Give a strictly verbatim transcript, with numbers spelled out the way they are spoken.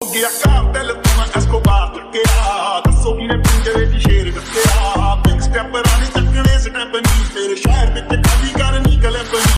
ਗਿਆ ਘਰ ਦਿਲ ਤੋਂ ਮੈਂ ਐਸਕੋਬਾਰ ਚੱਕਿਆ, ਦੱਸੋ ਕਿਨੇ ਪਿੰਜਰੇ ਦੀ ਸ਼ੇਰ ਰੱਖਿਆ।